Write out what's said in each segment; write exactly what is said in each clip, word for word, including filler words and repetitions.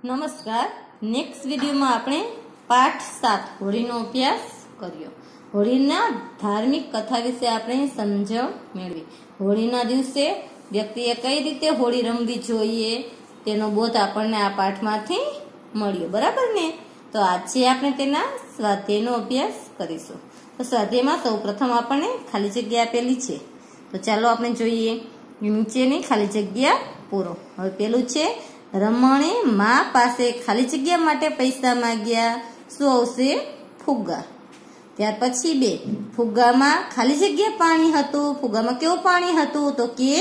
नमस्कार। Next video में आपणे पाठ सात होळीनो अभ्यास कर्यो। होळीना धार्मिक कथा विषे आपणे समजण मेळवी। होळीना दिवसे व्यक्तिए कई रीते होळी रमवी जोईए तेनो बोध आपणने आ पाठमांथी मळ्यो, बराबर ने। तो आजे आपणे तेना स्वाध्यायनो अभ्यास करीशुं। तो स्वाध्यायमां सौप्रथम आपणे खाली जग्या आपेली छे, तो चालो आपणे जोईए। नीचेनी खाली जग्या पूरो। हवे पेलुं छे, रमणे मां पासे खाली जग्या माटे पैसा माग्या, शुं आवशे? फुग्गा। त्यार पछी बे, फुग्गामां खाली जग्या पाणी हतुं। फुग्गामां केवुं पाणी हतुं? तो के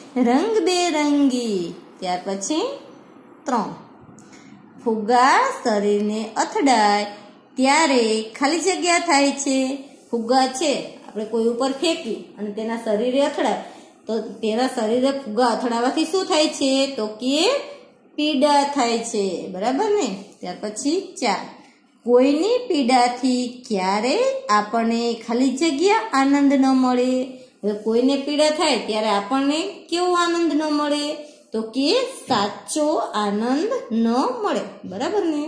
रंगबेरंगी। त्यार पछी त्रण, फुग्गा शरीरने અથડાય ત્યારે ખાલી જગ્યા થાય છે। ફુગ્ગા છે આપણે કોઈ ઉપર ફેંકી અને તેના શરીરે અથડાય તો તેના શરીરે ફુગ્ગા અથડાવાથી શું થાય છે? તો કે પીડા થાય છે, બરાબર ને। ત્યાર પછી ચાર, કોઈની પીડાથી ક્યારે આપણને ખાલી જગ્યા આનંદ ન મળે। હવે કોઈને પીડા થાય ત્યારે આપણને કેવો આનંદ ન મળે? તો કે સાચો આનંદ ન મળે, બરાબર ને।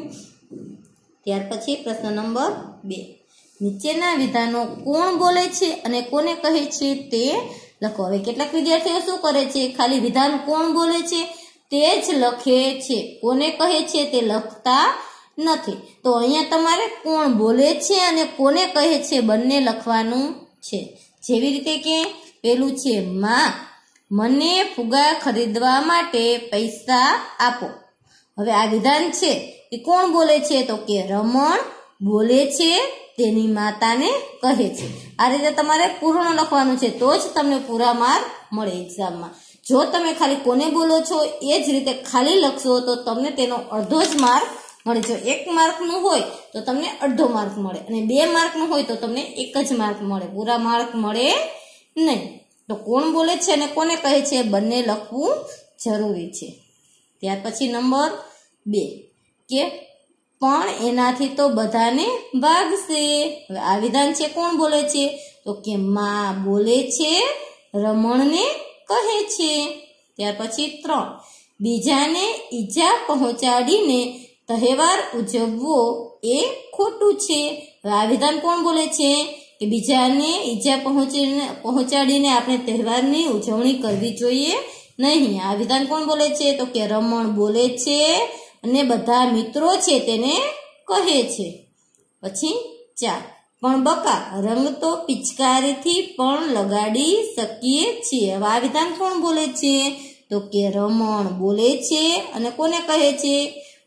ત્યાર પછી પ્રશ્ન નંબર બે, નીચેના વિધાનો કોણ બોલે છે અને કોને કહે છે તે લખો। હવે કેટલાક વિદ્યાર્થીઓ શું કરે છે? ખાલી વિધાન કોણ બોલે છે તે જ લખે છે, કોને કહે છે તે લખતા નથી। તો અહીંયા તમારે કોણ બોલે છે અને કોને કહે છે બંને લખવાનું છે। જેવી રીતે કે પેલું છે, માં મને ફુગ્ગા ખરીદવા માટે પૈસા આપો। હવે આ વિધાન છે એ કોણ બોલે છે? તો કે રમણ બોલે છે, તેની માતાને કહે છે। આ રીતે તમારે પૂર્ણ લખવાનું છે, તો જ તમને પૂરા માર્ક મળે એક્ઝામમાં। જો તમે ખાલી કોને બોલો છો એ જ રીતે ખાલી લખશો તો તમને તેનો અડધો જ માર્ક મળે। જો એક માર્કનું હોય તો તમને અડધો માર્ક મળે અને બે માર્કનું હોય તો તમને એક જ માર્ક મળે, પૂરા માર્ક મળે નહીં। તો કોણ બોલે છે અને કોને કહે છે બંને લખવું જરૂરી છે। ત્યાર પછી નંબર બે કે પણ એનાથી તો બધાને વાગશે। હવે આ વિધાન છે કોણ બોલે છે? તો કે માં બોલે છે, રમણને કહે છે। ત્યાર પછી ત્રણ, બીજાને ઈજા પહોંચાડીને તહેવાર ઉજવવો એ ખોટું છે। હવે આ વિધાન કોણ બોલે છે? કે બીજાને ઈજા પહોંચીને પહોંચાડીને આપણે તહેવારની ઉજવણી કરવી જોઈએ નહીં। આ વિધાન કોણ બોલે છે? તો કે રમણ બોલે છે અને બધા મિત્રો છે તેને કહે છે। પછી ચાર, પણ બકા રંગ તો પિચકારીથી પણ લગાડી શકીએ છીએ। હવે આ વિધાન કોણ બોલે છે? તો કે રમણ બોલે છે અને કોને કહે છે?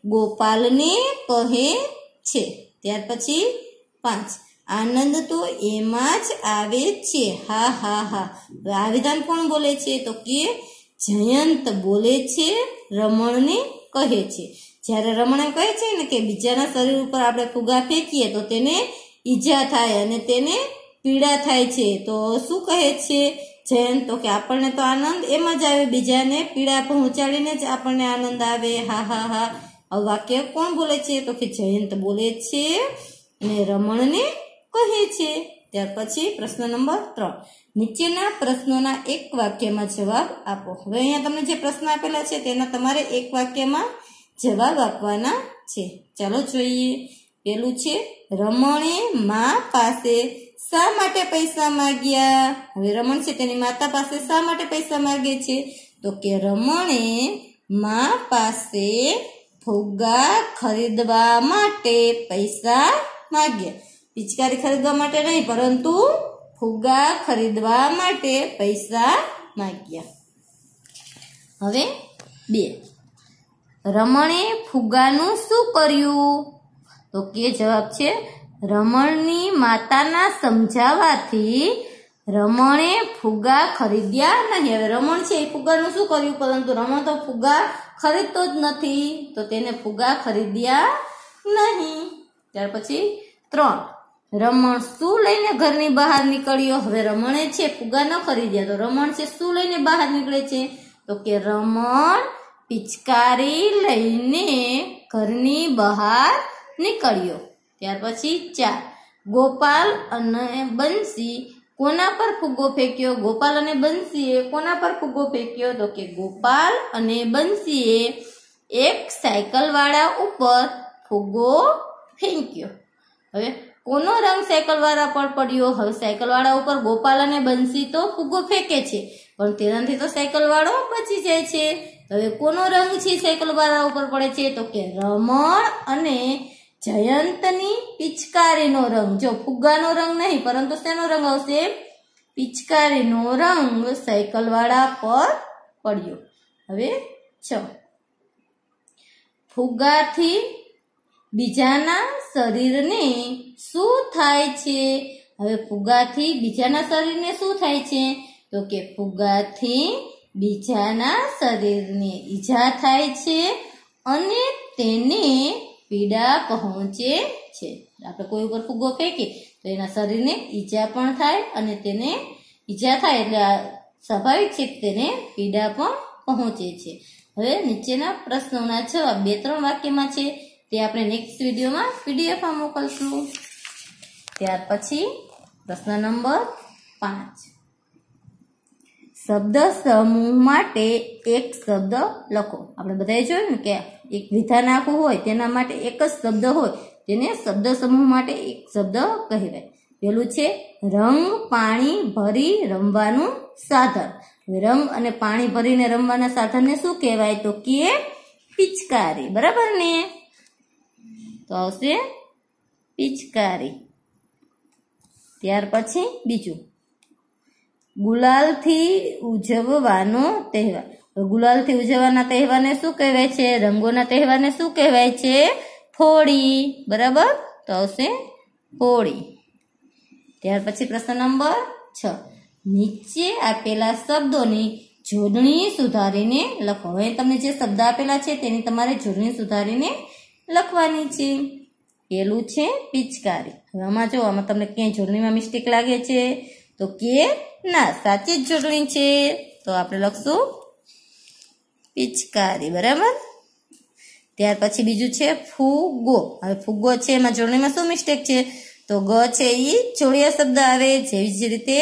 ગોપાલને કહે છે। ત્યાર પછી પાંચ, આનંદ તો એમાં જ આવે છે, હા હા હા। હવે આ વિધાન કોણ બોલે છે? તો કે જયંત બોલે છે, રમણને કહે છે। જ્યારે રમણ કહે છે ને કે બીજાના શરીર ઉપર આપણે ફુગ્ગા ફેંકીએ તો તેને ઈજા થાય અને તેને પીડા થાય છે, તો શું કહે છે જયંત? તો કે આપણને તો આનંદ એમાં જ આવે, બીજાને પીડા પહોંચાડીને જ આપણને આનંદ આવે, હા હા હા। આ વાક્ય કોણ બોલે છે? તો કે જયંત બોલે છે અને રમણને કહે છે। ત્યાર પછી પ્રશ્ન નંબર ત્રણ, નીચેના પ્રશ્નોના એક વાક્યમાં જવાબ આપો। હવે અહીંયા તમને જે પ્રશ્ન આપેલા છે તેના તમારે એક વાક્યમાં જવાબ આપવાના છે। ચાલો જોઈએ। પેલું છે, રમણે મા પાસે શા માટે પૈસા માગ્યા? હવે રમણ છે તેની માતા પાસે શા માટે પૈસા માગે છે? તો કે રમણે મા પાસે ફુગ્ગા ખરીદવા માટે પૈસા માગ્યા। પિચકારી ખરીદવા માટે નહીં, પરંતુ ફુગ્ગા ખરીદવા માટે પૈસા માગ્યા। હવે બે, રમણે ફુગ્ગાનું શું કર્યું? તો કે જવાબ છે, રમણની માતાના સમજાવવાથી રમણે ફુગ્ગા ખરીદ્યા નહીં। હવે રમણ છે એ ફુગ્ગાનું શું કર્યું? પરંતુ રમણ તો ફુગ્ગા ખરીદતો જ નથી, તો તેને ફુગ્ગા ખરીદ્યા નહીં। ત્યાર પછી ત્રણ, રમણ શું લઈને ઘરની બહાર નીકળ્યો? હવે રમણે છે ફુગ્ગા ન ખરીદ્યા, તો રમણ છે શું લઈને બહાર નીકળે છે? તો કે રમણ પિચકારી લઈને ઘરની બહાર નીકળ્યો। ત્યાર પછી ચાર, ગોપાલ અને બંસી કોના પર ફુગ્ગો ફેંક્યો? ગોપાલ અને બંસીએ કોના પર ફુગ્ગો ફેંક્યો? તો કે ગોપાલ અને બંસીએ એક સાયકલ વાળા ઉપર ફુગ્ગો ફેંક્યો. હવે કોનો રંગ સાયકલ વાળા પર પડ્યો? હવે સાયકલ વાળા ઉપર ગોપાલ અને બંસી તો ફુગ્ગો ફેંકે છે, પણ તેનાથી તો સાયકલ વાળો બચી જાય છે. હવે કોનો રંગ છે સાયકલ વાળા ઉપર પડે છે? તો કે રમણ અને જયંતની પિચકારીનો રંગ. જો ફુગ્ગાનો રંગ નહીં, પરંતુ શેનો રંગ આવશે? પિચકારીનો રંગ સાયકલ વાળા પર પડ્યો. હવે છ, ફુગ્ગાથી બીજાના શરીરને શું થાય છે? હવે ફુગ્ગાથી બીજાના શરીરને શું થાય છે? તો કે ફુગ્ગાથી બીજાના શરીરને ઈજા થાય છે અને તેને પીડા પહોંચે છે. આપણે કોઈ ઉપર ફુગ્ગો ફેંકીએ તો એના શરીરને ઈજા પણ થાય અને તેને ઈજા થાય એટલે સ્વાભાવિક છે કે તેને પીડા પણ પહોંચે છે. હવે નીચેના પ્રશ્નોના જવાબ બે ત્રણ વાક્યમાં છે, તે આપણે નેક્સ્ટ વિડીયોમાં પીડીએફમાં મોકલશું. ત્યાર પછી પ્રશ્ન નંબર પાંચ, શબ્દ સમૂહ માટે એક શબ્દ લખો. આપણે બધાએ જોયું ને કે એક વિધાન આખું હોય તેના માટે એક જ શબ્દ હોય તેને શબ્દ સમૂહ માટે એક શબ્દ કહેવાય. પેલું છે રંગ પાણી ભરી રમવાનું સાધન. રંગ અને પાણી ભરીને રમવાના સાધનને શું કહેવાય? તો કે પિચકારી. બરાબર ને? તો આવશે પિચકારી. ત્યાર પછી બીજું, ગુલાલથી ઉજવવાનો તહેવાર. ગુલાલથી ઉજવવાના તહેવારને શું કહેવાય છે? રંગોના તહેવારને શું કહેવાય છે? હોળી. બરાબર? તો આવશે હોળી. ત્યાર પછી પ્રશ્ન નંબર છ, નીચે આપેલા શબ્દોની જોડણી સુધારીને લખો. હવે તમને જે શબ્દ આપેલા છે તેની તમારે જોડણી સુધારીને લખવાની છે. પેલું છે પિચકારી. હવે આમાં જો આમાં તમને ક્યાંય જોડણીમાં મિસ્ટેક લાગે છે તો કે ના, સાચી જ જોડણી છે, તો આપણે લખશું પિચકારી. બરાબર? ત્યાર પછી બીજું છે ફુગ્ગો. હવે ફુગ્ગો છે એમાં જોડણીમાં શું મિસ્ટેક છે? તો ગ છે એ જોડિયા શબ્દ આવે, જેવી જ રીતે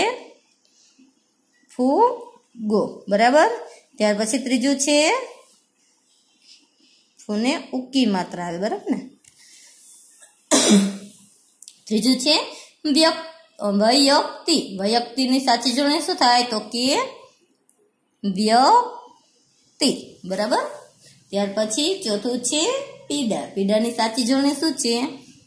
ફુગ્ગો. બરાબર? ત્યાર પછી ત્રીજું છે ફૂને ઉકી માત્ર આવે. બરાબર ને? ત્રીજું છે વ્યક્તિ. વ્યક્તિની સાચી જોડણી શું થાય? તો કે વ્યક્તિ. બરાબર? ત્યાર પછી ચોથું છે પીડા. પીડાની સાચી જોડણી શું છે?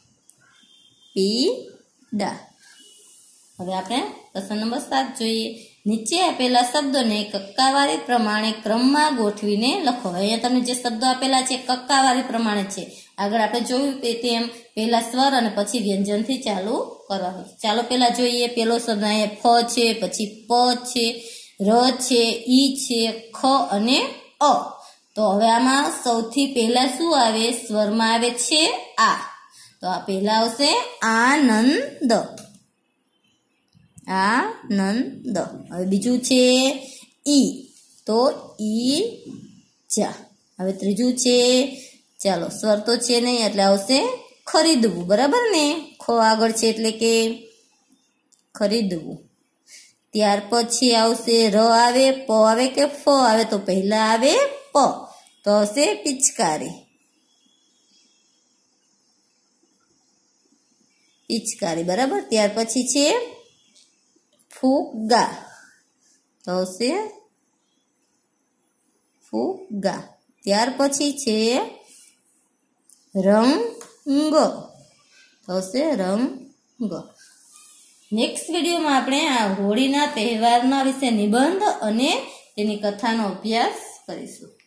પીડા. હવે આપણે પ્રશ્ન નંબર સાત જોઈએ. નીચે આપેલા શબ્દોને કક્કાવારી પ્રમાણે ક્રમમાં ગોઠવીને લખો. અહીંયા તમને જે શબ્દો આપેલા છે કક્કાવારી પ્રમાણે છે. આગળ આપણે જોયું તેમ પહેલા સ્વર અને પછી વ્યંજનથી ચાલુ કરવાનું. ચાલો પહેલા જોઈએ. પહેલો શબ્દ અહીંયા ફ છે, પછી પ છે, ર છે, ઈ છે, ખ અને અ. તો હવે આમાં સૌથી પહેલા શું આવે? સ્વરમાં આવે છે આ. તો આ પહેલા આવશે આનંદ. આનંદ. હવે બીજું છે ઈ, તો ઈ જા. હવે ત્રીજું છે, ચાલો સ્વર તો છે નહીં એટલે આવશે ખરીદવું. બરાબર ને? ખો આગળ છે એટલે કે ખરીદવું. ત્યાર પછી આવશે ર આવે, પ આવે કે ફ આવે? તો પહેલા આવે પ, તો આવશે પિચકારી. પિચકારી. બરાબર? ત્યાર પછી છે ફુગ્ગા, તો આવશે ફુગ્ગા. ત્યાર પછી છે રંગ, તો આવશે રંગ. નેક્સ્ટ વિડીયોમાં આપણે આ હોળીના તહેવારના વિશે નિબંધ અને તેની કથાનો અભ્યાસ કરીશું.